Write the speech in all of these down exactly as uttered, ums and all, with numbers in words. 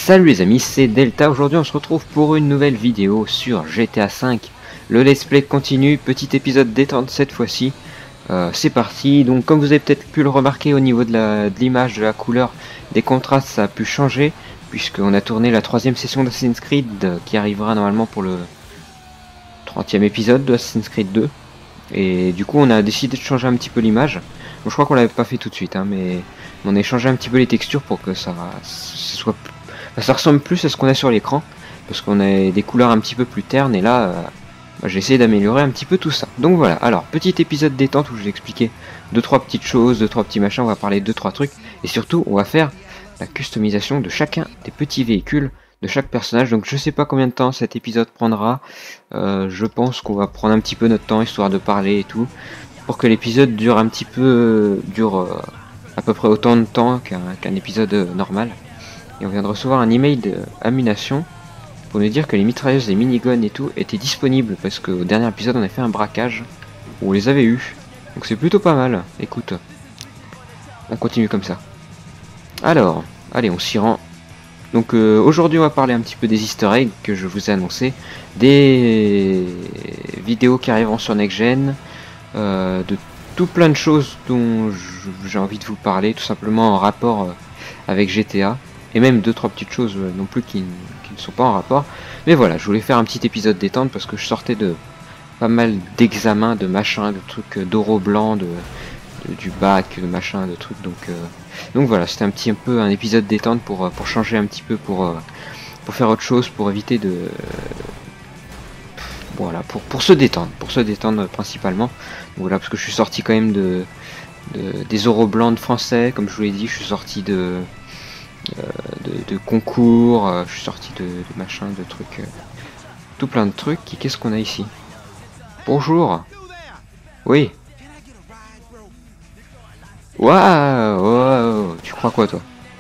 Salut les amis, c'est Delta. Aujourd'hui on se retrouve pour une nouvelle vidéo sur G T A cinq. Le let's play continue, petit épisode détente cette fois-ci. Euh, c'est parti. Donc comme vous avez peut-être pu le remarquer au niveau de l'image, de, de la couleur, des contrastes, ça a pu changer. Puisqu'on a tourné la troisième session d'Assassin's Creed euh, qui arrivera normalement pour le trentième épisode de Assassin's Creed deux. Et du coup on a décidé de changer un petit peu l'image. Bon, je crois qu'on l'avait pas fait tout de suite, hein, mais on a changé un petit peu les textures pour que ça, ça soit plus... ça ressemble plus à ce qu'on a sur l'écran, parce qu'on a des couleurs un petit peu plus ternes, et là, euh, bah, j'ai essayé d'améliorer un petit peu tout ça. Donc voilà, alors, petit épisode détente où je vais expliquer deux trois petites choses, deux trois petits machins, on va parler de deux trois trucs, et surtout, on va faire la customisation de chacun des petits véhicules de chaque personnage. Donc je sais pas combien de temps cet épisode prendra, euh, je pense qu'on va prendre un petit peu notre temps, histoire de parler et tout, pour que l'épisode dure un petit peu, euh, dure euh, à peu près autant de temps qu'un qu'un épisode euh, normal. Et on vient de recevoir un email d'Ammunition pour nous dire que les mitrailleuses, les miniguns et tout étaient disponibles, parce qu'au dernier épisode on a fait un braquage où on les avait eu. Donc c'est plutôt pas mal. Écoute, on continue comme ça. Alors, allez, on s'y rend. Donc euh, aujourd'hui on va parler un petit peu des easter eggs que je vous ai annoncé, des vidéos qui arriveront sur Next Gen, euh, de tout plein de choses dont j'ai envie de vous parler, tout simplement en rapport euh, avec G T A. Et même deux trois petites choses euh, non plus qui, qui ne sont pas en rapport. Mais voilà, je voulais faire un petit épisode détente parce que je sortais de pas mal d'examens, de machins, de trucs euh, d'oro blanc, de, de, du bac, de machin, de trucs. Donc, euh, donc voilà, c'était un petit un peu un épisode détente pour, pour changer un petit peu, pour, euh, pour faire autre chose, pour éviter de... Euh, voilà, pour, pour se détendre, pour se détendre principalement. Donc voilà, parce que je suis sorti quand même de, de des oraux blancs de français, comme je vous l'ai dit, je suis sorti de... Euh, de, de concours, euh, je suis sorti de, de machin, de trucs, euh, tout plein de trucs. Qu'est-ce qu'on a ici? Bonjour. Oui. Waouh, wow. Tu crois quoi toi?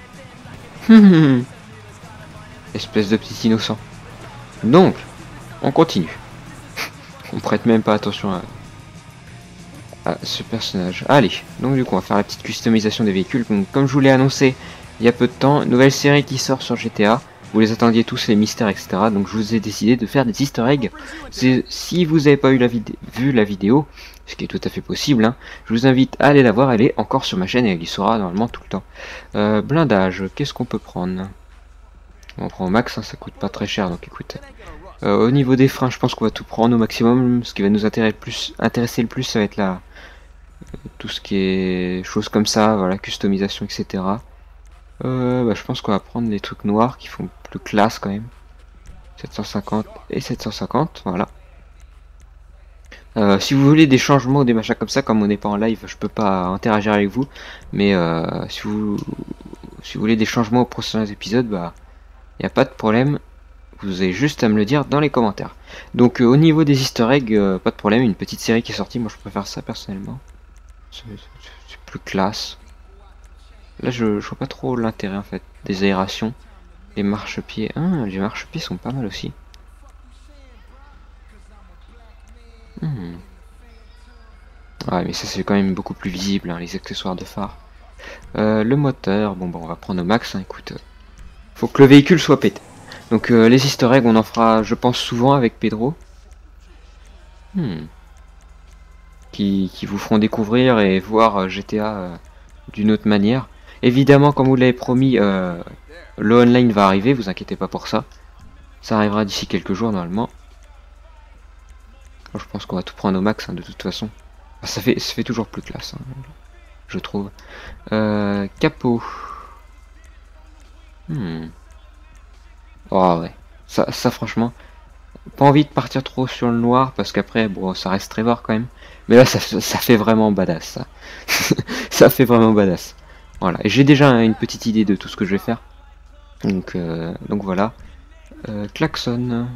Espèce de petit innocent. Donc, on continue. On prête même pas attention à, à ce personnage. Allez, donc du coup on va faire la petite customisation des véhicules. Donc, comme je vous l'ai annoncé il y a peu de temps, une nouvelle série qui sort sur G T A. Vous les attendiez tous, les mystères, et cetera. Donc je vous ai décidé de faire des easter eggs. Si vous n'avez pas eu la vu la vidéo, ce qui est tout à fait possible, hein, je vous invite à aller la voir. Elle est encore sur ma chaîne et elle y sera normalement tout le temps. Euh, blindage, qu'est-ce qu'on peut prendre? On prend au max, hein, ça coûte pas très cher, donc écoute. Euh, au niveau des freins, je pense qu'on va tout prendre au maximum. Ce qui va nous intéresser le plus, intéresser le plus ça va être la, tout ce qui est choses comme ça, voilà, customisation, et cetera. Euh, bah, je pense qu'on va prendre les trucs noirs qui font plus classe quand même. sept cent cinquante et sept cent cinquante, voilà. Euh, si vous voulez des changements ou des machins comme ça, comme on n'est pas en live, je peux pas interagir avec vous. Mais euh, si vous si vous voulez des changements aux prochains épisodes, bah il n'y a pas de problème. Vous avez juste à me le dire dans les commentaires. Donc euh, au niveau des easter eggs, euh, pas de problème, une petite série qui est sortie, moi je préfère ça personnellement. C'est plus classe. Là, je, je vois pas trop l'intérêt en fait des aérations. Les marchepieds, ah, les marchepieds sont pas mal aussi. Hmm. Ouais, mais ça c'est quand même beaucoup plus visible, hein, les accessoires de phare. Euh, le moteur, bon, bon, on va prendre au max. Hein, écoute, euh, faut que le véhicule soit pété. Donc euh, les easter eggs, on en fera, je pense, souvent avec Pedro. Hmm. Qui, qui vous feront découvrir et voir euh, G T A euh, d'une autre manière. Évidemment, comme vous l'avez promis, euh, le online va arriver, vous inquiétez pas pour ça. Ça arrivera d'ici quelques jours normalement. Je pense qu'on va tout prendre au max, hein, de toute façon. Enfin, ça, fait, ça fait toujours plus classe, hein, je trouve. Euh, capot. Hmm. Oh ouais, ça, ça franchement, pas envie de partir trop sur le noir parce qu'après, bon, ça reste très Trevor quand même. Mais là, ça, ça fait vraiment badass, ça. Ça fait vraiment badass. Voilà, et j'ai déjà une petite idée de tout ce que je vais faire. Donc, euh, donc voilà. Euh, klaxon.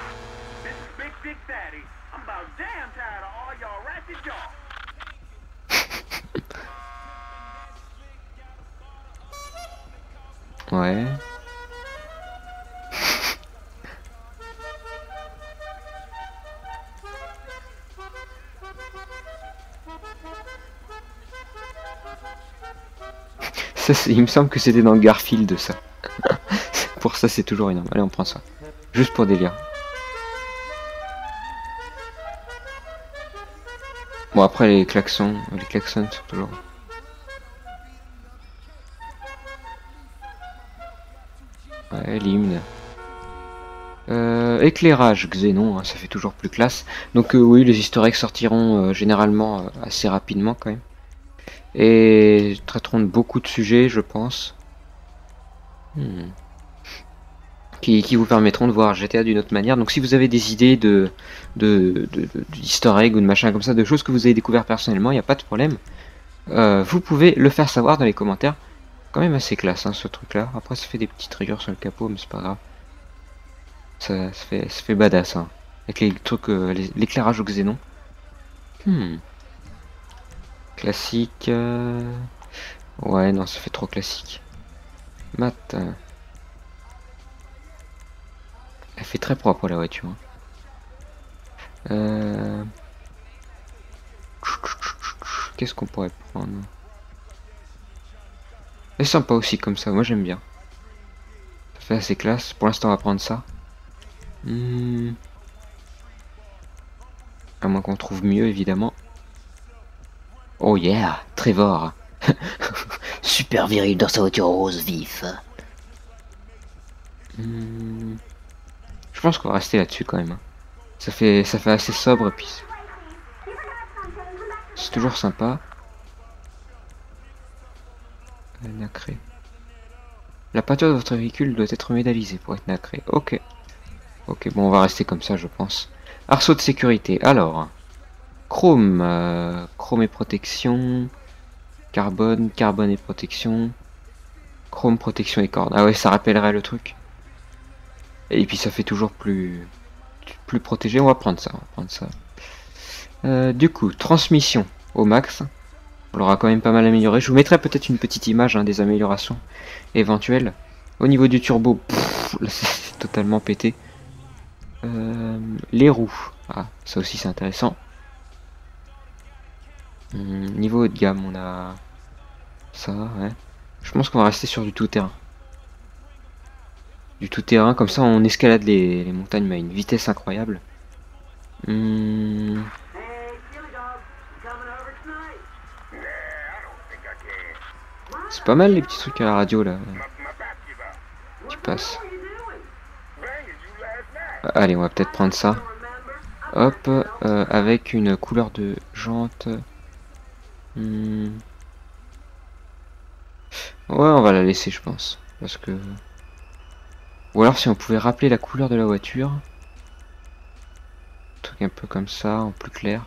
Ouais. Ça, il me semble que c'était dans Garfield, ça. Pour ça, c'est toujours énorme. Allez, on prend ça. Juste pour délire. Bon, après, les klaxons, les klaxons sont toujours... Ouais, l'hymne. Euh, éclairage, Xénon, hein, ça fait toujours plus classe. Donc euh, oui, les easter eggs sortiront euh, généralement euh, assez rapidement quand même. Et traiteront de beaucoup de sujets, je pense. Hmm. Qui, qui vous permettront de voir G T A d'une autre manière. Donc si vous avez des idées de, de, de, de, de easter egg ou de machin comme ça, de choses que vous avez découvert personnellement, il n'y a pas de problème. Euh, vous pouvez le faire savoir dans les commentaires. Quand même assez classe hein, ce truc là. Après ça fait des petites rayures sur le capot, mais c'est pas grave. Ça, ça, fait, ça fait badass hein. Avec les trucs, euh, l'éclairage au xénon. Hmm. Classique. Euh... Ouais, non, ça fait trop classique. Mat. Euh... Elle fait très propre la voiture. Hein. Euh... Qu'est-ce qu'on pourrait prendre? Elle est sympa aussi comme ça, moi j'aime bien. Ça fait assez classe. Pour l'instant on va prendre ça. Hmm. À moins qu'on trouve mieux évidemment. Oh yeah, Trevor. Super viril dans sa voiture rose vif. Hmm. Je pense qu'on va rester là-dessus quand même. Hein. Ça fait, ça fait assez sobre et puis c'est toujours sympa. Nacré. La peinture de votre véhicule doit être métallisée pour être nacrée. Ok. Ok, bon on va rester comme ça je pense. Arceau de sécurité. Alors. Chrome. Euh, chrome et protection. Carbone. Carbone et protection. Chrome, protection et cordes. Ah ouais, ça rappellerait le truc. Et puis ça fait toujours plus plus protégé. On va prendre ça. On va prendre ça. Euh, du coup, transmission au max. On l'aura quand même pas mal amélioré. Je vous mettrai peut-être une petite image hein, des améliorations éventuelles. Au niveau du turbo, pff, là c'est totalement pété. Euh, les roues. Ah, ça aussi c'est intéressant. Hum, niveau haut de gamme, on a ça, ouais. Je pense qu'on va rester sur du tout-terrain. Du tout-terrain, comme ça on escalade les, les montagnes mais à une vitesse incroyable. Hum... C'est pas mal les petits trucs à la radio là. Tu passes. Allez, on va peut-être prendre ça. Hop, euh, avec une couleur de jante. Hmm. Ouais, on va la laisser, je pense. Parce que... Ou alors si on pouvait rappeler la couleur de la voiture. Un truc un peu comme ça, en plus clair.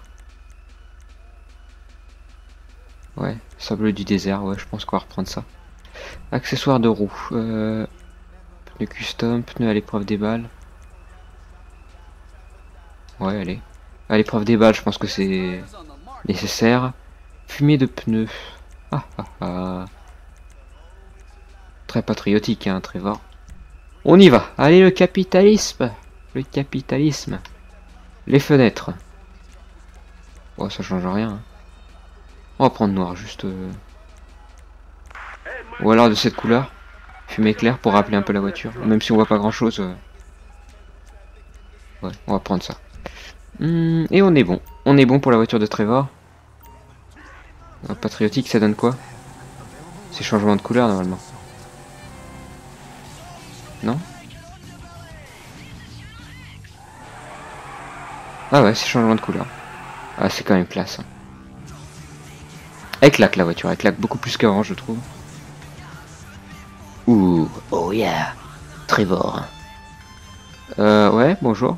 Ouais, sable du désert, ouais, je pense qu'on va reprendre ça. Accessoires de roue. Euh, pneus custom, pneus à l'épreuve des balles. Ouais, allez. À l'épreuve des balles, je pense que c'est nécessaire. Fumée de pneus. Ah ah ah. Très patriotique, hein, Trevor. On y va. Allez, le capitalisme. Le capitalisme. Les fenêtres. Bon, ça change rien. Hein. On va prendre noir, juste... Euh... Ou alors de cette couleur. Fumée claire pour rappeler un peu la voiture. Même si on voit pas grand chose. Euh... Ouais, on va prendre ça. Hum, et on est bon. On est bon pour la voiture de Trevor. Un patriotique, ça donne quoi? C'est changement de couleur normalement. Non? Ah ouais, c'est changement de couleur. Ah, c'est quand même classe. Hein. Elle claque la voiture, elle claque beaucoup plus qu'avant, je trouve. Ouh, oh yeah, Trevor. Euh, ouais, bonjour.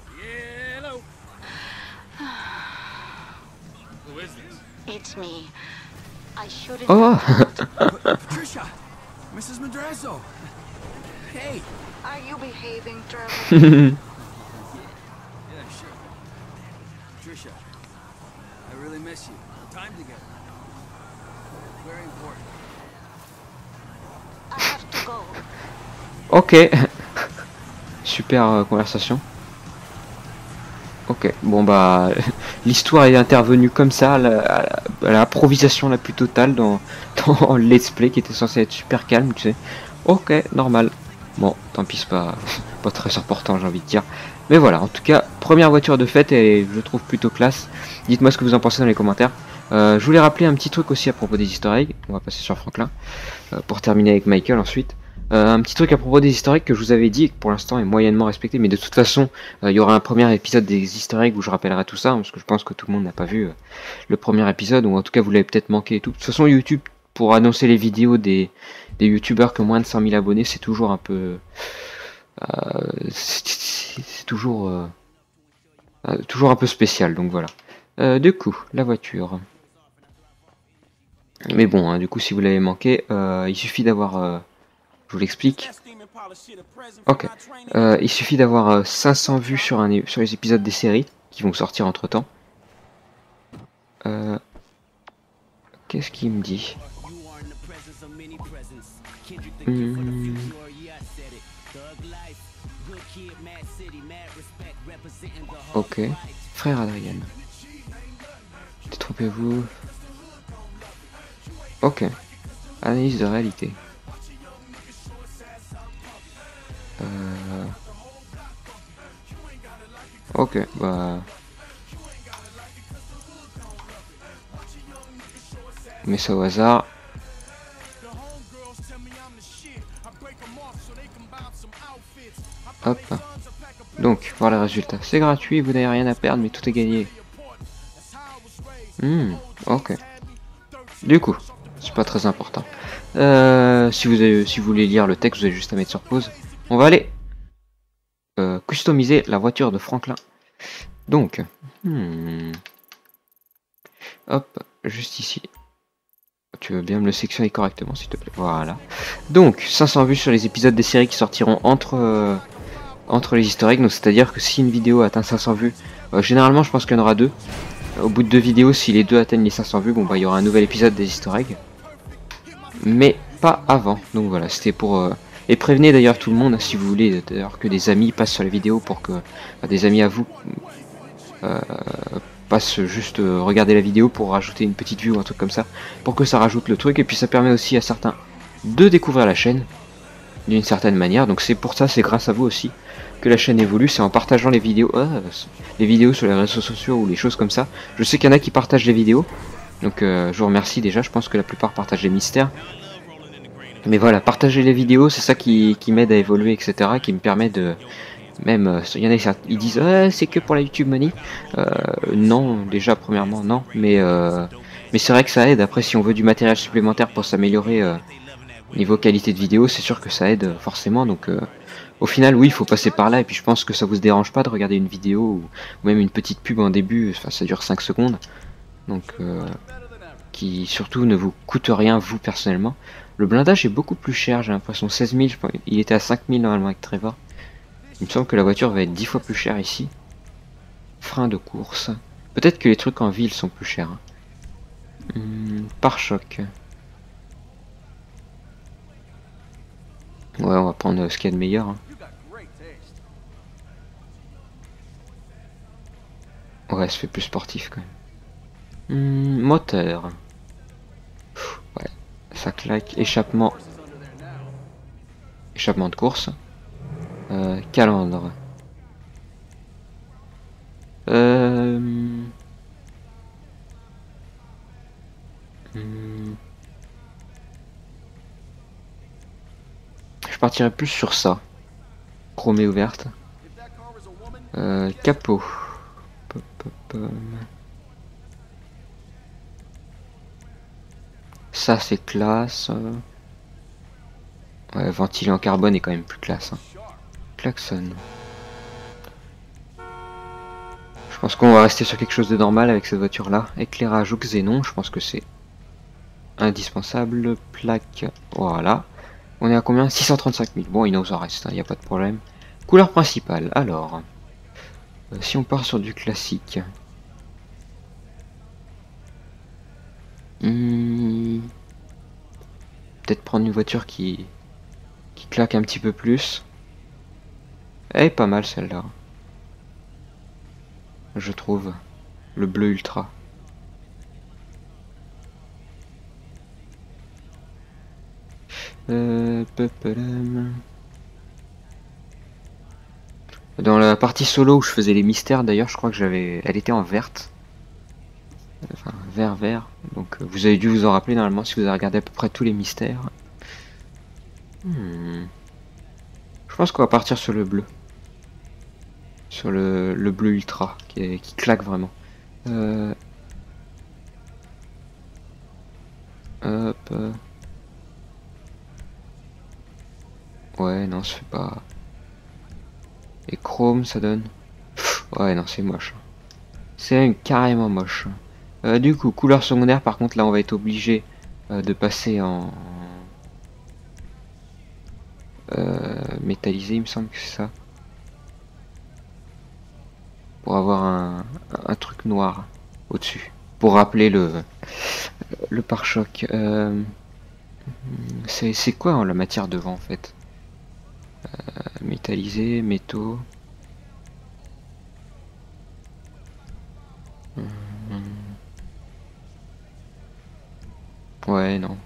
It's me. I should have. Oh. Trisha, Missus Madrazo. Hey. Are you behaving, Trevor? Yeah, sure. Trisha, I really miss you. Time together. Very important. I have to go. Ok. Super euh, conversation. Ok, bon bah l'histoire est intervenue comme ça, à l'improvisation la, la, la plus totale dans, dans le let's play qui était censé être super calme, tu sais. Ok, normal. Bon, tant pis, c'est pas, pas très important, j'ai envie de dire. Mais voilà, en tout cas, première voiture de fête et je trouve plutôt classe. Dites-moi ce que vous en pensez dans les commentaires. Euh, je voulais rappeler un petit truc aussi à propos des easter eggs. On va passer sur Franklin euh, pour terminer avec Michael ensuite. Euh, un petit truc à propos des easter eggs que je vous avais dit et que pour l'instant est moyennement respecté, mais de toute façon euh, il y aura un premier épisode des easter eggs où je rappellerai tout ça, hein, parce que je pense que tout le monde n'a pas vu euh, le premier épisode, ou en tout cas vous l'avez peut-être manqué et tout. De toute façon YouTube, pour annoncer les vidéos des, des youtubeurs qui ont moins de cent mille abonnés, c'est toujours un peu... Euh, c'est toujours, euh, euh, toujours un peu spécial, donc voilà. Euh, du coup, la voiture... Mais bon, hein, du coup si vous l'avez manqué, euh, il suffit d'avoir... Euh, je vous l'explique. Ok. Euh, il suffit d'avoir euh, cinq cents vues sur, un, sur les épisodes des séries qui vont sortir entre temps. Euh, Qu'est-ce qu'il me dit? hmm. Ok. Frère Adrien. Détrompez-vous. Ok. Analyse de réalité. Euh... Ok, bah... Mais ça au hasard. Hop. Donc, voir les résultats. C'est gratuit, vous n'avez rien à perdre, mais tout est gagné. Hmm, ok. Du coup, c'est pas très important. Euh, si, vous avez, si vous voulez lire le texte, vous avez juste à mettre sur pause. On va aller euh, customiser la voiture de Franklin. Donc, hmm, hop, juste ici. Tu veux bien me le sectionner correctement, s'il te plaît. Voilà. Donc, cinq cents vues sur les épisodes des séries qui sortiront entre, euh, entre les easter eggs. Donc, c'est-à-dire que si une vidéo atteint cinq cents vues, euh, généralement, je pense qu'il y en aura deux. Au bout de deux vidéos, si les deux atteignent les cinq cents vues, bon bah il y aura un nouvel épisode des easter eggs. Mais pas avant. Donc voilà, c'était pour... Euh... Et prévenez d'ailleurs tout le monde, si vous voulez d'ailleurs que des amis passent sur la vidéo pour que... Enfin, des amis à vous euh, passent juste euh, regarder la vidéo pour rajouter une petite vue ou un truc comme ça. Pour que ça rajoute le truc. Et puis ça permet aussi à certains de découvrir la chaîne d'une certaine manière. Donc c'est pour ça, c'est grâce à vous aussi que la chaîne évolue, c'est en partageant les vidéos, ah, les vidéos sur les réseaux sociaux ou les choses comme ça. Je sais qu'il y en a qui partagent les vidéos, donc euh, je vous remercie déjà. Je pense que la plupart partagent les mystères. Mais voilà, partager les vidéos, c'est ça qui, qui m'aide à évoluer, et cetera. Qui me permet de... Même, il y en a ils disent ah, c'est que pour la YouTube Money. Euh, non, déjà, premièrement, non. Mais, euh, mais c'est vrai que ça aide. Après, si on veut du matériel supplémentaire pour s'améliorer euh, niveau qualité de vidéo, c'est sûr que ça aide forcément. Donc, euh, au final, oui, il faut passer par là. Et puis, je pense que ça vous dérange pas de regarder une vidéo ou, ou même une petite pub en début. Enfin, ça dure cinq secondes. Donc, euh, qui surtout ne vous coûte rien, vous, personnellement. Le blindage est beaucoup plus cher, j'ai l'impression. seize mille, je pense, il était à cinq mille normalement avec Trevor. Il me semble que la voiture va être dix fois plus chère ici. Frein de course. Peut-être que les trucs en ville sont plus chers. Hein. Hum, pare-choc. Ouais, on va prendre ce qu'il y a de meilleur. Hein. Ouais, ça fait plus sportif quand même. Hum, moteur. Ouais, ça claque. Échappement. Échappement de course. Euh, calandre. Euh... Hmm. Je partirais plus sur ça. Chromée ouverte. Euh, capot. Pop, pop, pop. Ça c'est classe. Ouais, ventilé en carbone est quand même plus classe. Hein. Klaxon. Je pense qu'on va rester sur quelque chose de normal avec cette voiture là. Éclairage ou xénon, je pense que c'est indispensable. Plaque, voilà. On est à combien? Six cent trente-cinq mille. Bon, il nous en reste, il hein, n'y a pas de problème. Couleur principale, alors. Euh, si on part sur du classique. Hmm. Peut-être prendre une voiture qui, qui claque un petit peu plus. Elle est pas mal celle-là. Je trouve. Le bleu ultra. Euh, Dans la partie solo où je faisais les mystères, d'ailleurs, je crois que j'avais, elle était en verte. Enfin, vert, vert. Donc, euh, vous avez dû vous en rappeler normalement si vous avez regardé à peu près tous les mystères. Hmm. Je pense qu'on va partir sur le bleu. Sur le, le bleu ultra, qui, est, qui claque vraiment. Euh... Hop. euh. Ouais, non, ça fait pas... Et chrome, ça donne... Pff, ouais, non, c'est moche. C'est carrément moche. Euh, du coup, couleur secondaire, par contre, là, on va être obligé euh, de passer en... Euh, métallisé, il me semble que c'est ça. Pour avoir un, un truc noir au-dessus. Pour rappeler le, le pare-choc. Euh, c'est quoi hein, la matière devant, en fait? euh, Métallisé, métaux... Ouais, non.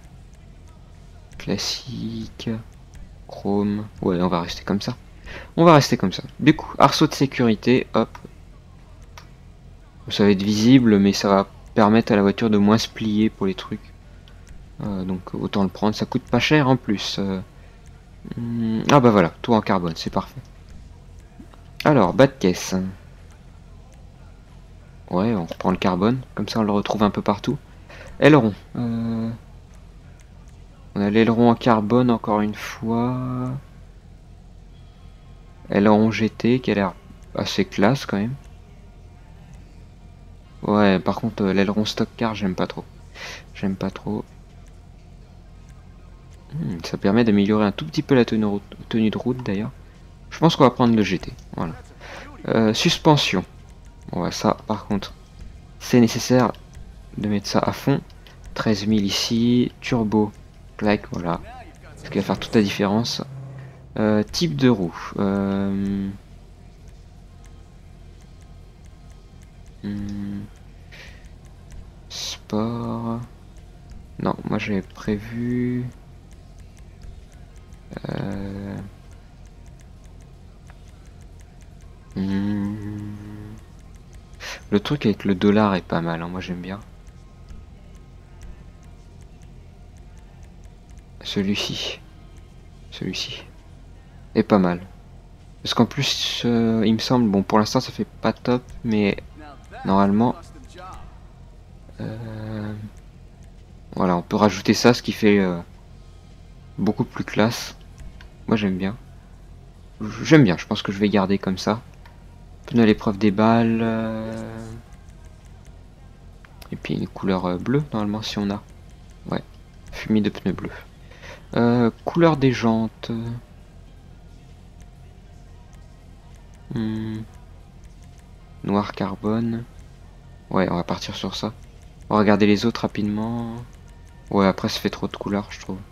Classique. Chrome. Ouais, on va rester comme ça. On va rester comme ça. Du coup, arceau de sécurité, hop. Ça va être visible, mais ça va permettre à la voiture de moins se plier pour les trucs. Euh, donc autant le prendre, ça coûte pas cher en plus. Euh, hmm, ah bah voilà, tout en carbone, c'est parfait. Alors, bas de caisse. Ouais, on reprend le carbone, comme ça on le retrouve un peu partout. Aileron. Euh... On a l'aileron en carbone encore une fois. Aileron G T qui a l'air assez classe quand même. Ouais, par contre euh, l'aileron stock car j'aime pas trop. J'aime pas trop. Hmm, ça permet d'améliorer un tout petit peu la tenue, tenue de route d'ailleurs. Je pense qu'on va prendre le G T. Voilà. Euh, suspension. Bon, ouais, ça par contre c'est nécessaire de mettre ça à fond. treize mille ici. Turbo. Plaque, voilà. Ce qui va faire toute la différence. Euh, type de roue. Euh... Hmm. Sport. Non, moi j'avais prévu. Euh... Hmm. Le truc avec le dollar est pas mal, hein, moi j'aime bien. Celui-ci. Celui-ci. Est pas mal. Parce qu'en plus, euh, il me semble, bon pour l'instant ça fait pas top, mais normalement... Euh, voilà, on peut rajouter ça, ce qui fait euh, beaucoup plus classe. Moi j'aime bien. J'aime bien, je pense que je vais garder comme ça. Pneu à l'épreuve des balles. Euh... Et puis une couleur euh, bleue, normalement, si on a. Ouais, fumée de pneus bleus. Euh, couleur des jantes. Hmm. Noir carbone. Ouais, on va partir sur ça. On va regarder les autres rapidement. Ouais, après ça fait trop de couleurs, je trouve.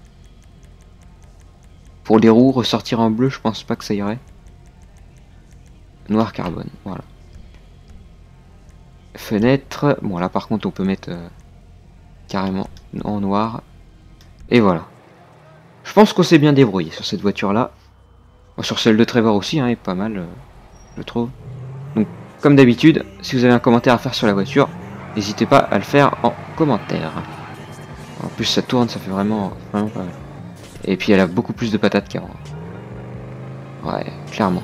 Pour les roues, ressortir en bleu, je pense pas que ça irait. Noir carbone, voilà. Fenêtre. Bon, là par contre, on peut mettre euh, carrément en noir. Et voilà. Je pense qu'on s'est bien débrouillé sur cette voiture-là. Bon, sur celle de Trevor aussi, hein, est pas mal, euh, je trouve. Donc, comme d'habitude, si vous avez un commentaire à faire sur la voiture, n'hésitez pas à le faire en commentaire. En plus, ça tourne, ça fait vraiment, vraiment pas mal. Et puis, elle a beaucoup plus de patates qu'avant. Ouais, clairement.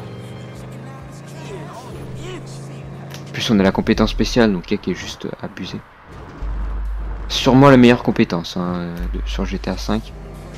En plus, on a la compétence spéciale, donc qui est juste abusée. Sûrement la meilleure compétence hein, de, sur G T A cinq.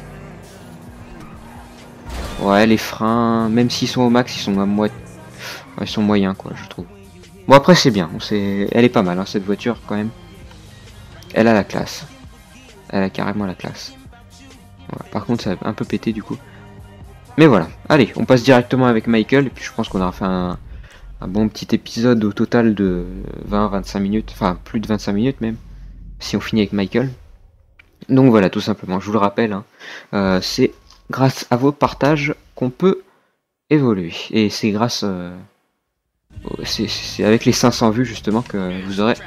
Ouais, les freins, même s'ils sont au max, ils sont à moitié, ouais, ils sont moyens quoi, je trouve. Bon après c'est bien, c'est, elle est pas mal hein, cette voiture quand même. Elle a la classe, elle a carrément la classe. Ouais, par contre ça a un peu pété du coup. Mais voilà, allez, on passe directement avec Michael et puis je pense qu'on aura fait un, un bon petit épisode au total de vingt à vingt-cinq minutes, enfin plus de vingt-cinq minutes même, si on finit avec Michael. Donc voilà, tout simplement, je vous le rappelle, hein, euh, c'est grâce à vos partages qu'on peut évoluer. Et c'est grâce... Euh, c'est avec les cinq cents vues justement que vous aurez...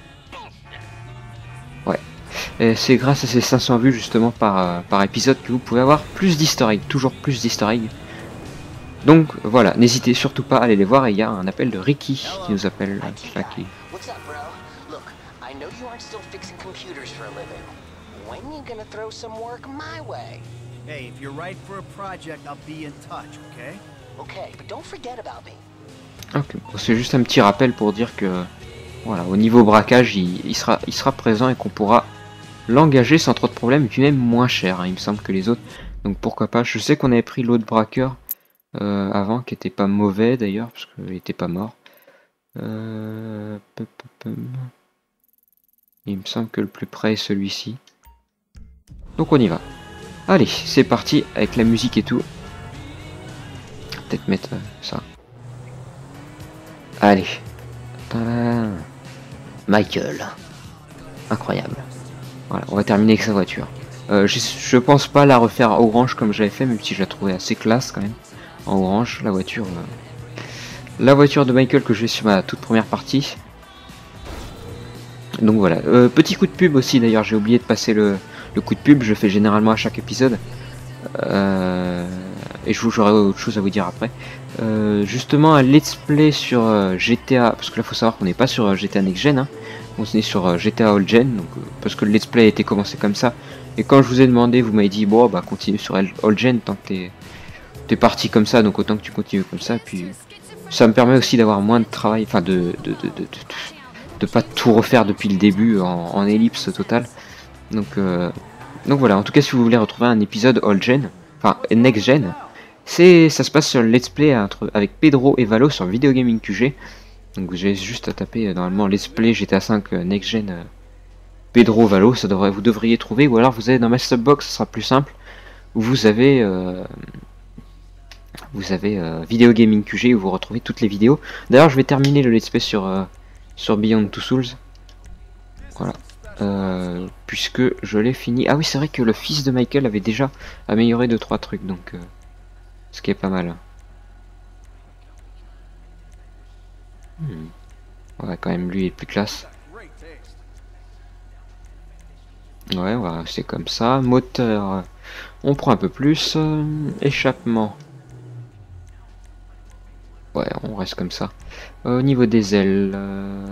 Ouais. C'est grâce à ces cinq cents vues justement par, euh, par épisode que vous pouvez avoir plus d'easter egg. Toujours plus d'easter egg. Donc voilà, n'hésitez surtout pas à aller les voir. Et il y a un appel de Ricky qui nous appelle. Enfin, qui... What's up, bro? Look, I know you aren't still fixing computers for a living. When you gonna throw some work my way? Hey, if you're right for a project, I'll be in touch, okay? Okay, but don't forget about me. Ok, bon, c'est juste un petit rappel pour dire que voilà, au niveau braquage, il, il sera, il sera présent et qu'on pourra l'engager sans trop de problèmes, et puis même moins cher, hein, il me semble, que les autres. Donc pourquoi pas. Je sais qu'on avait pris l'autre braqueur euh, avant, qui était pas mauvais d'ailleurs, parce qu'il était pas mort. Euh... Il me semble que le plus près est celui-ci. Donc on y va. Allez, c'est parti avec la musique et tout. Peut-être mettre euh, ça. Allez. Tadam. Michael. Incroyable. Voilà, on va terminer avec sa voiture. Euh, je, je pense pas la refaire orange comme j'avais fait, même si je la trouvais assez classe quand même. En orange, la voiture. Euh, la voiture de Michael que j'ai sur ma toute première partie. Donc voilà. Euh, petit coup de pub aussi d'ailleurs, j'ai oublié de passer le, le coup de pub, je le fais généralement à chaque épisode. Euh, et je vous j'aurai autre chose à vous dire après. Euh, justement un let's play sur euh, G T A, parce que là faut savoir qu'on n'est pas sur euh, G T A Next Gen, hein. On est sur euh, G T A Old Gen, donc, euh, parce que le let's play a été commencé comme ça. Et quand je vous ai demandé, vous m'avez dit bon bah continue sur Old Gen tant que t'es t'es parti comme ça, donc autant que tu continues comme ça. Puis ça me permet aussi d'avoir moins de travail, enfin de de, de, de, de, de pas tout refaire depuis le début en, en ellipse totale. Donc euh, donc voilà, en tout cas si vous voulez retrouver un épisode Old Gen, enfin Next Gen, c'est ça se passe sur le let's play entre, avec Pedro et Valo sur Video Gaming Q G. Donc vous avez juste à taper euh, normalement let's play G T A cinq euh, Next Gen euh, Pedro Valo, ça devrait, vous devriez trouver, ou alors vous allez dans ma subbox, ce sera plus simple, où vous avez euh, vous avez euh, Video Gaming Q G où vous retrouvez toutes les vidéos. D'ailleurs je vais terminer le let's play sur euh, sur Beyond Two Souls. Voilà. Euh, puisque je l'ai fini. Ah oui, c'est vrai que le fils de Michael avait déjà amélioré deux trois trucs, donc euh, ce qui est pas mal. Hmm. Ouais, quand même, lui est plus classe. Ouais, on va rester comme ça. Moteur, on prend un peu plus. Euh, échappement. Ouais, on reste comme ça. Euh, au niveau des ailes. Euh...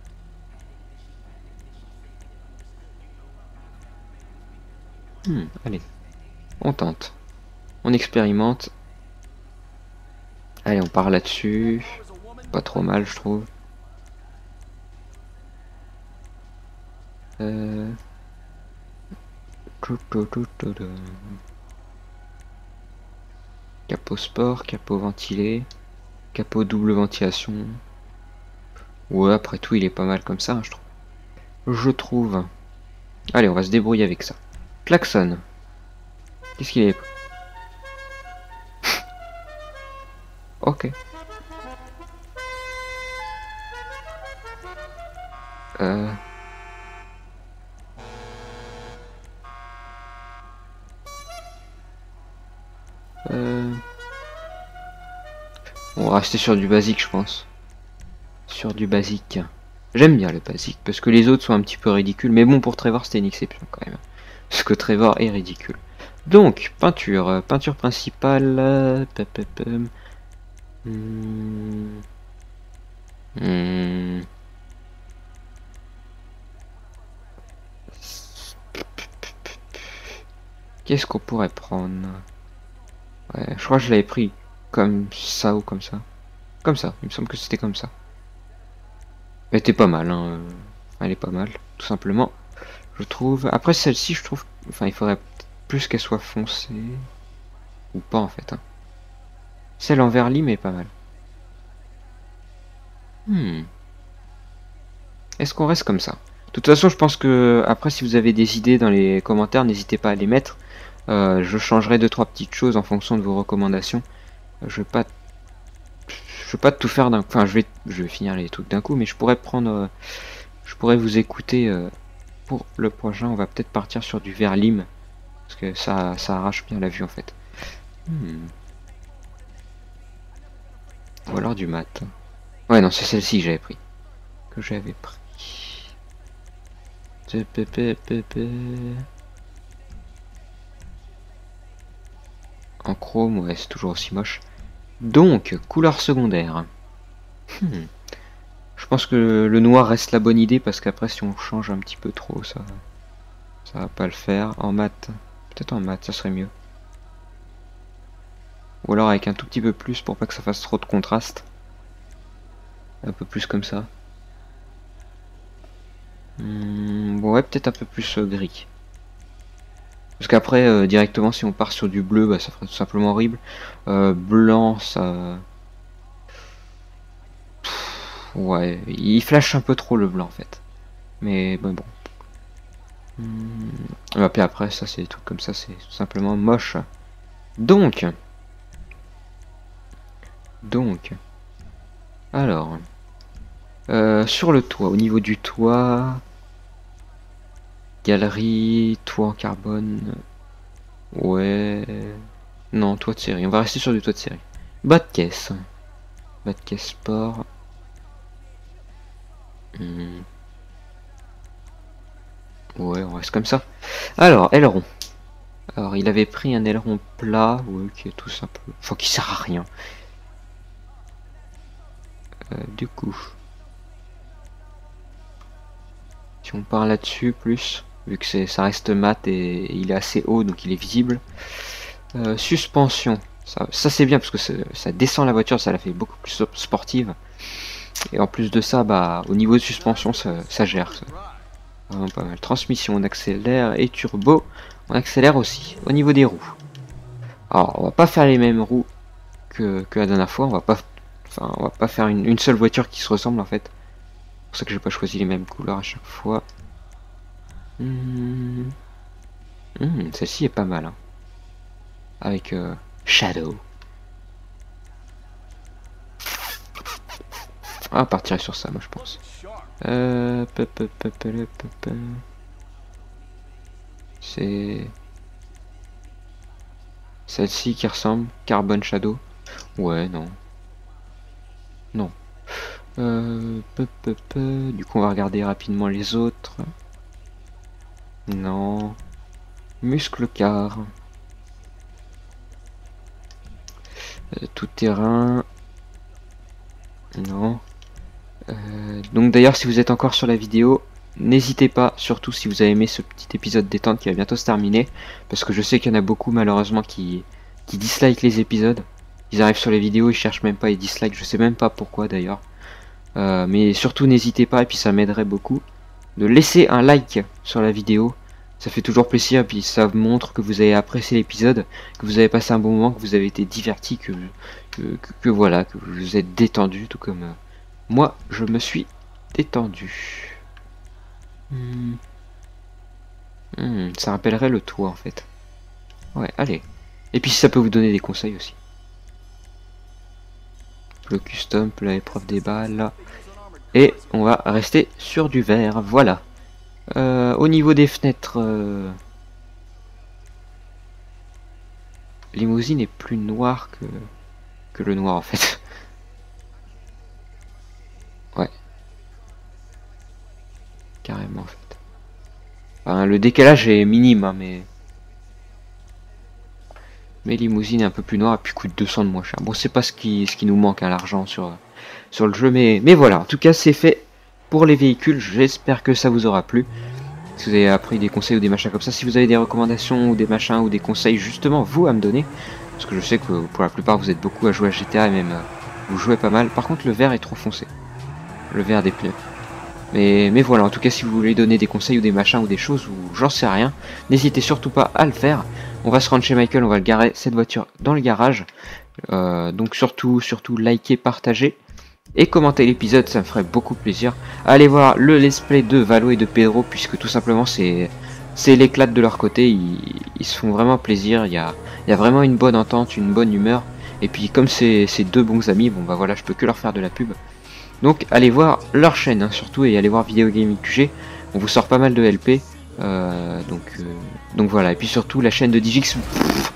Hmm, allez, on tente. On expérimente. Allez, on part là-dessus. Pas trop mal, je trouve. Euh... Capot sport, capot ventilé, capot double ventilation. Ouais, après tout, il est pas mal comme ça, hein, je trouve. Je trouve. Allez, on va se débrouiller avec ça. Klaxon. Qu'est-ce qu'il est? Ok. Euh... Euh... On va rester sur du basique, je pense. Sur du basique. J'aime bien le basique, parce que les autres sont un petit peu ridicules. Mais bon, pour Trevor, c'était une exception quand même. Parce que Trevor est ridicule. Donc, peinture. Peinture principale. Hmm. Hmm. Qu'est-ce qu'on pourrait prendre? Ouais, je crois que je l'avais pris comme ça ou comme ça. Comme ça, il me semble que c'était comme ça. Elle était pas mal, hein. Elle est pas mal, tout simplement. Je trouve. Après celle-ci, je trouve. Enfin, il faudrait plus qu'elle soit foncée. Ou pas en fait. Hein. Celle en vert lime est pas mal. Hmm. Est-ce qu'on reste comme ça? De toute façon, je pense que après, si vous avez des idées dans les commentaires, n'hésitez pas à les mettre. Euh, je changerai deux trois petites choses en fonction de vos recommandations. Euh, je vais pas, je vais pas tout faire d'un, enfin je vais, je vais finir les trucs d'un coup, mais je pourrais prendre, euh, je pourrais vous écouter euh, pour le prochain. On va peut-être partir sur du vert lime parce que ça, ça arrache bien la vue en fait. Hmm. Ou alors du mat. Ouais non, c'est celle-ci que j'avais pris, que j'avais pris. En chrome, ouais, c'est toujours aussi moche. Donc, couleur secondaire. Hmm. Je pense que le noir reste la bonne idée parce qu'après si on change un petit peu trop, ça, ça va pas le faire. En mat, peut-être en mat, ça serait mieux. Ou alors avec un tout petit peu plus pour pas que ça fasse trop de contraste. Un peu plus comme ça. Hmm, ouais, peut-être un peu plus euh, gris. Parce qu'après, euh, directement, si on part sur du bleu, bah, ça ferait tout simplement horrible. Euh, blanc, ça... Pff, ouais, il flash un peu trop le blanc, en fait. Mais bon, bon. Hmm. Et puis après, ça, c'est des trucs comme ça, c'est tout simplement moche. Donc... Donc... Alors... Euh, sur le toit, au niveau du toit... Galerie, toit en carbone... Ouais... Non, toit de série. On va rester sur du toit de série. Bas de caisse. Bas de caisse sport. Hmm. Ouais, on reste comme ça. Alors, aileron. Alors, il avait pris un aileron plat, ouais, qui est tout simple. Enfin, qui sert à rien. Euh, du coup... Si on part là-dessus, plus... Vu que c'est, ça reste mat et, et il est assez haut, donc il est visible. Euh, suspension. Ça, ça c'est bien parce que ça descend la voiture, ça la fait beaucoup plus sportive. Et en plus de ça, bah, au niveau de suspension, ça, ça gère. Ça. Vraiment pas mal. Transmission, on accélère. Et turbo, on accélère aussi. Au niveau des roues. Alors, on va pas faire les mêmes roues que, que la dernière fois. On va pas, enfin, on va pas faire une, une seule voiture qui se ressemble en fait. C'est pour ça que j'ai pas choisi les mêmes couleurs à chaque fois. Mmh. Mmh, celle-ci est pas mal. Hein. Avec euh, Shadow. Ah, partirait sur ça, moi je pense. Euh, C'est celle-ci qui ressemble. Carbon Shadow. Ouais, non. Non. Euh, peu, peu, peu. Du coup, on va regarder rapidement les autres. Non. Muscle car. Euh, tout terrain. Non. Euh, donc d'ailleurs, si vous êtes encore sur la vidéo, n'hésitez pas, surtout si vous avez aimé ce petit épisode détente qui va bientôt se terminer, parce que je sais qu'il y en a beaucoup malheureusement qui, qui dislike les épisodes. Ils arrivent sur les vidéos, ils cherchent même pas, ils dislike, je sais même pas pourquoi d'ailleurs. Euh, mais surtout n'hésitez pas, et puis ça m'aiderait beaucoup, de laisser un like sur la vidéo. Ça fait toujours plaisir, et puis ça montre que vous avez apprécié l'épisode, que vous avez passé un bon moment, que vous avez été diverti, que, que, que, que voilà, que vous êtes détendu, tout comme euh, moi, je me suis détendu. Hmm. Hmm, ça rappellerait le toit, en fait. Ouais, allez. Et puis ça peut vous donner des conseils aussi. Le custom, la épreuve des balles. Et on va rester sur du vert, voilà. Euh, au niveau des fenêtres, euh... limousine est plus noire que, que le noir en fait. Ouais. Carrément en fait. Enfin, le décalage est minime, hein, mais... Mais limousine est un peu plus noire et puis coûte deux cents de moins cher. Bon, c'est pas ce qui, ce qui nous manque, hein, l'argent sur, sur le jeu, mais, mais voilà. En tout cas, c'est fait pour les véhicules. J'espère que ça vous aura plu. Si vous avez appris des conseils ou des machins comme ça, si vous avez des recommandations ou des machins ou des conseils justement vous à me donner, parce que je sais que pour la plupart vous êtes beaucoup à jouer à G T A et même euh, vous jouez pas mal. Par contre le vert est trop foncé, le vert des pneus. Mais, mais voilà, en tout cas si vous voulez donner des conseils ou des machins ou des choses ou j'en sais rien, n'hésitez surtout pas à le faire. On va se rendre chez Michael, on va le garer cette voiture dans le garage. Euh, donc surtout, surtout likez, partagez. Et commenter l'épisode, ça me ferait beaucoup plaisir. Allez voir le let's play de Valo et de Pedro, puisque tout simplement c'est c'est l'éclat de leur côté. Ils, ils se font vraiment plaisir. Il y a, il y a vraiment une bonne entente, une bonne humeur. Et puis comme c'est deux bons amis, bon bah voilà, je peux que leur faire de la pub. Donc allez voir leur chaîne hein, surtout et allez voir Video Gaming Q G. On vous sort pas mal de L P. Euh, donc, euh, donc voilà. Et puis surtout la chaîne de Digix. Pff,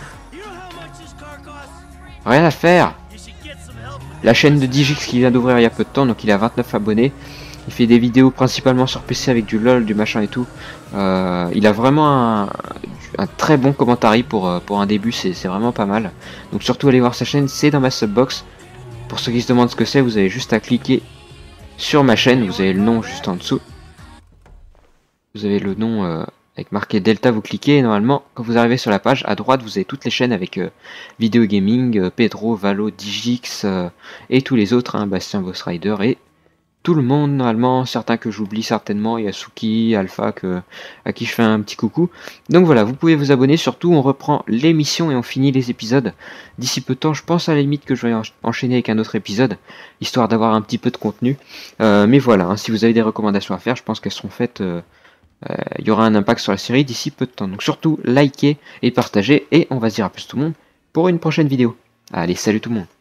rien à faire. La chaîne de Digix qui vient d'ouvrir il y a peu de temps, donc il a vingt-neuf abonnés. Il fait des vidéos principalement sur P C avec du LOL, du machin et tout. Euh, il a vraiment un, un très bon commentaire pour, pour un début, c'est vraiment pas mal. Donc surtout allez voir sa chaîne, c'est dans ma subbox. Pour ceux qui se demandent ce que c'est, vous avez juste à cliquer sur ma chaîne, vous avez le nom juste en dessous. Vous avez le nom euh, avec marqué Delta, vous cliquez et normalement quand vous arrivez sur la page, à droite vous avez toutes les chaînes avec euh, Vidéo Gaming, euh, Pedro, Valo, Digix euh, et tous les autres, hein, Bastien Boss Rider et tout le monde normalement, certains que j'oublie certainement, il y a Suki, Alpha que, à qui je fais un petit coucou. Donc voilà, vous pouvez vous abonner, surtout on reprend l'émission et on finit les épisodes. D'ici peu de temps, je pense à la limite que je vais enchaîner avec un autre épisode, histoire d'avoir un petit peu de contenu. Euh, mais voilà, hein, si vous avez des recommandations à faire, je pense qu'elles seront faites... Euh, il euh, y aura un impact sur la série d'ici peu de temps. Donc surtout, likez et partagez. Et on va se dire à plus tout le monde pour une prochaine vidéo. Allez, salut tout le monde.